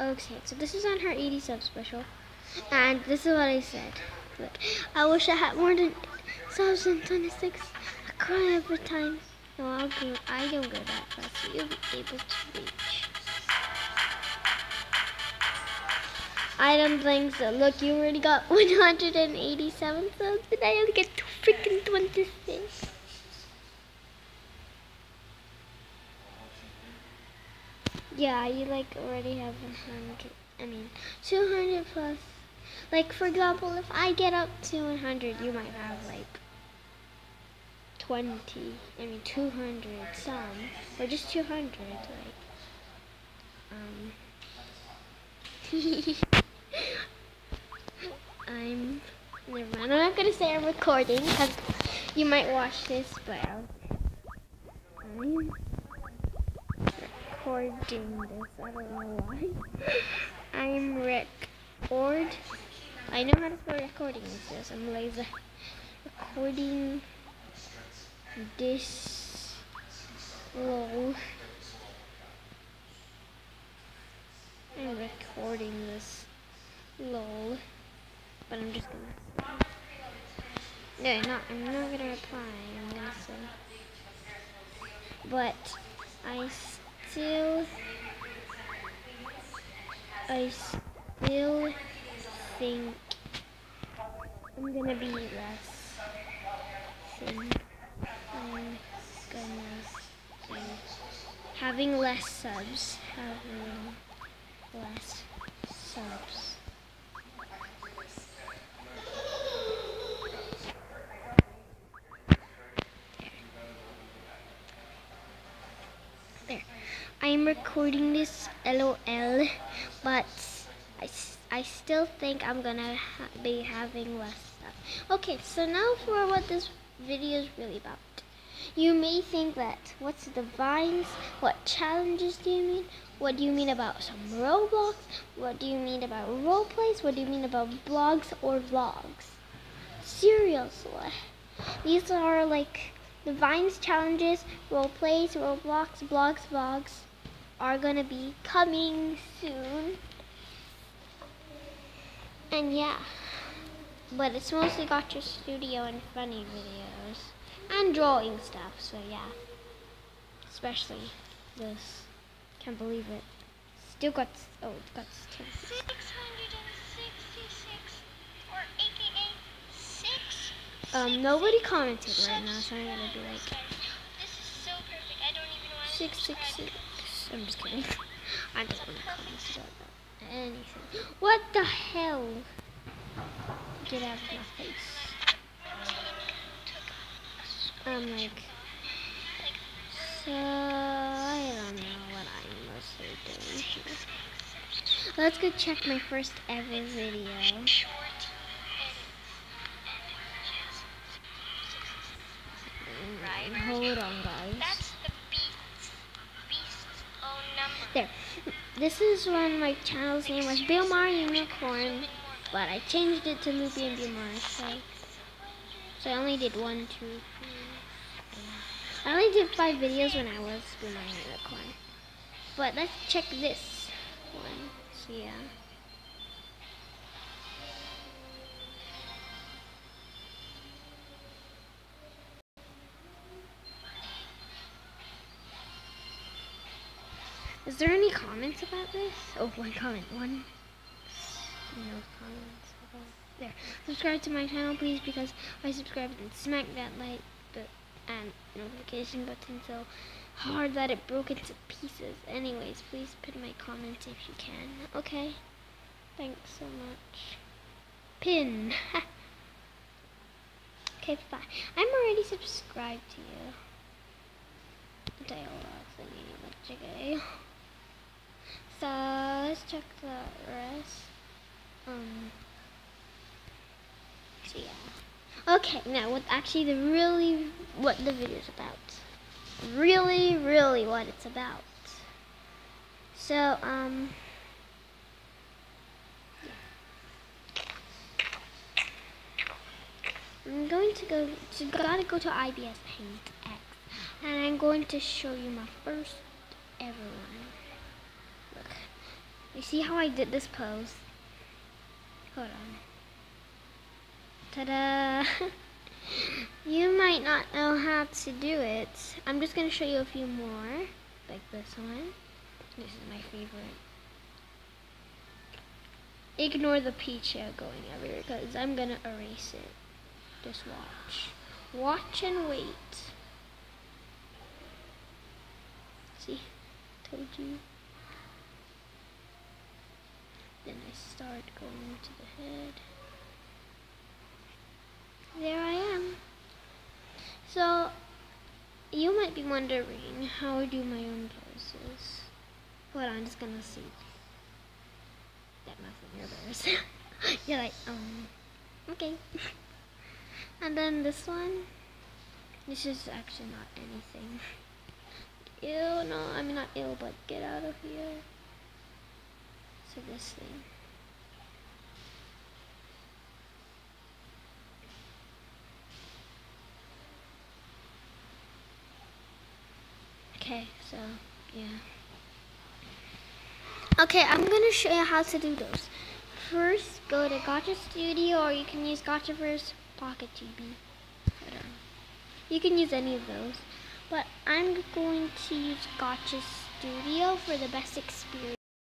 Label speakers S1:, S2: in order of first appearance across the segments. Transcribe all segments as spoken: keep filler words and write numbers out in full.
S1: Okay, so this is on her eighty sub special, and this is what I said. Look, I wish I had more than subs than twenty-six. I cry every time. No, I'll go. I don't go that fast. So you'll be able to reach. Item blinks. So look, you already got one hundred eighty-seven subs, and I only get freaking twenty-six. Yeah, you like already have one hundred. I mean, two hundred plus. Like for example, if I get up to one hundred, you might have like twenty. I mean, two hundred some, or just two hundred. Like, um. I'm. Never mind. I'm not gonna say I'm recording because you might watch this, but I'll, I'm recording this. I don't know why. I'm record. I know how to spell recording this. I'm lazy. Recording this. Lol. I'm recording this. Lol. But I'm just gonna. No, not. I'm not gonna reply. I'm gonna say. But I still. I still think I'm gonna be less. Think I'm gonna be having less subs. Having less subs. There. I'm recording this LOL, but I, I still think I'm gonna ha be having less stuff. Okay, so now for what this video is really about. You may think that, what's the vines? What challenges do you mean? What do you mean about some Roblox? What do you mean about role plays? What do you mean about blogs or vlogs? Seriously, these are like the vines, challenges, role plays, Roblox, blogs, vlogs are gonna be coming soon. And yeah, but it's mostly got your studio and funny videos and drawing stuff, so yeah. Especially this. Can't believe it. Still got, oh, it got ten. six hundred sixty-six, or A K A six. Um, nobody commented right now, so I'm gonna be like, this is so perfect. I don't even want to six six six. I'm just kidding. I don't want to comment about that. Anything. What the hell? Get out of my face. I'm like, so I don't know what I'm mostly doing here. Let's go check my first ever video. Right, hold on, guys. There. This is when my channel's name was Billmar Unicorn, but I changed it to Loopy and Billmar. So, so I only did one, two, three. Four. I only did five videos when I was Billmar Unicorn. But let's check this one. So yeah. Is there any comments about this? Oh, one comment. One. No comments about there. Subscribe to my channel, please, because if I subscribe and smack that like but and notification button so hard that it broke into pieces. Anyways, please put my comments if you can. Okay. Thanks so much. Pin. Okay, bye. I'm already subscribed to you. Dialogue thingy, okay. So let's check the rest. Um. So yeah. Okay, now what actually the really what the video is about. Really, really what it's about. So um. I'm going to go to gotta go to I B S Paint X, and I'm going to show you my first ever one. Look, You see how I did this pose? Hold on. Ta-da! You might not know how to do it. I'm just going to show you a few more, like this one. This is my favorite. Ignore the peach hair going everywhere because I'm going to erase it. Just watch. Watch and wait. See? Told you. Then I start going to the head. There I am. So, you might be wondering how I do my own poses. Hold on, I'm just gonna see. That nothing your bears. You're like, um, okay. And then this one, this is actually not anything. Ew, no, I mean not ill, but get out of here. So this thing. Okay, so, yeah. Okay, I'm going to show you how to do those. First, go to Gotcha Studio, or you can use Gotchaverse Pocket T V. I don't know. You can use any of those. But I'm going to use Gotcha Studio for the best experience.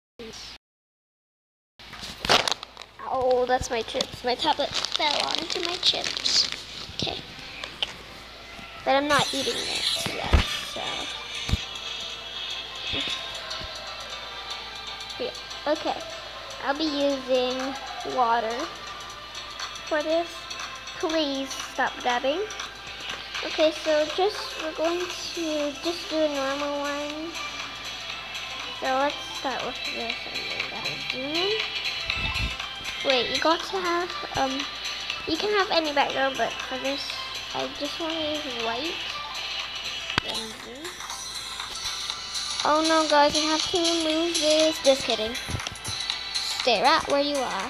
S1: Oh, that's my chips. My tablet fell onto my chips. Okay. But I'm not eating it yet, so... Here. Okay, I'll be using water for this. Please stop dabbing. Okay, so just we're going to just do a normal one. So let's start with this and then gotta zoom in. Wait, you got to have um you can have any background, but for this I just want to use white. Then zoom. Oh no, guys, I have to remove this. Just kidding. Stay right where you are.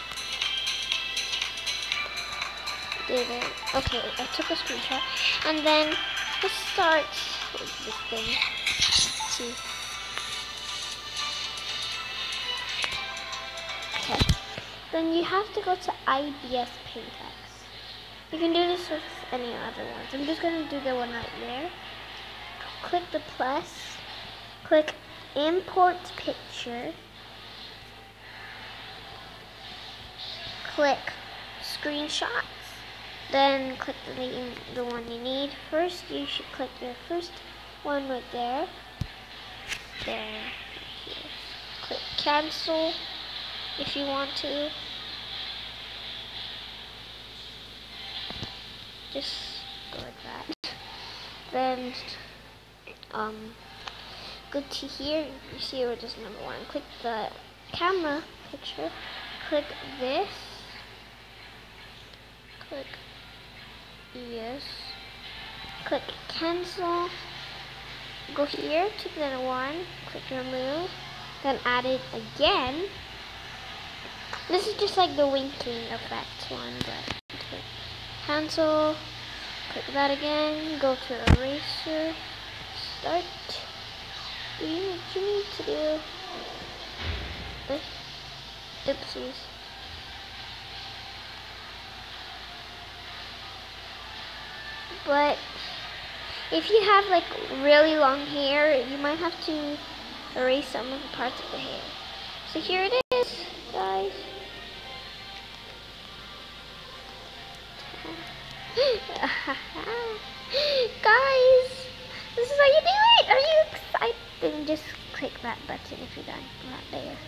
S1: Did it. Okay, I took a screenshot. And then let's start with this thing. Let's see. Okay. Then you have to go to I B S PaintX. You can do this with any other ones. I'm just going to do the one right there. Click the plus. Click import picture. Click screenshots. Then click the name, the one you need. First, you should click the first one right there. There. Here. Click cancel if you want to. Just go like that. Then, um. go to here, you see where it is number one. Click the camera picture, click this, click yes, click cancel, go here to the one, click remove, then add it again. This is just like the winking effect one, but click cancel, click that again, go to eraser, start. You, you need to do this. Oopsies. But if you have like really long hair, you might have to erase some of the parts of the hair. So here it is, guys. Guys, this is how you do it. Are you excited? Then just click that button if you're done. Right there.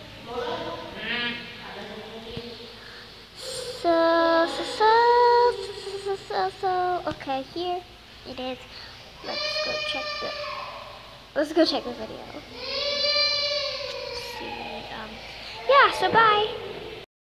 S1: So, so, so, so, so, so, okay, here it is. Let's go check the, let's go check the video. See, um, yeah, so bye.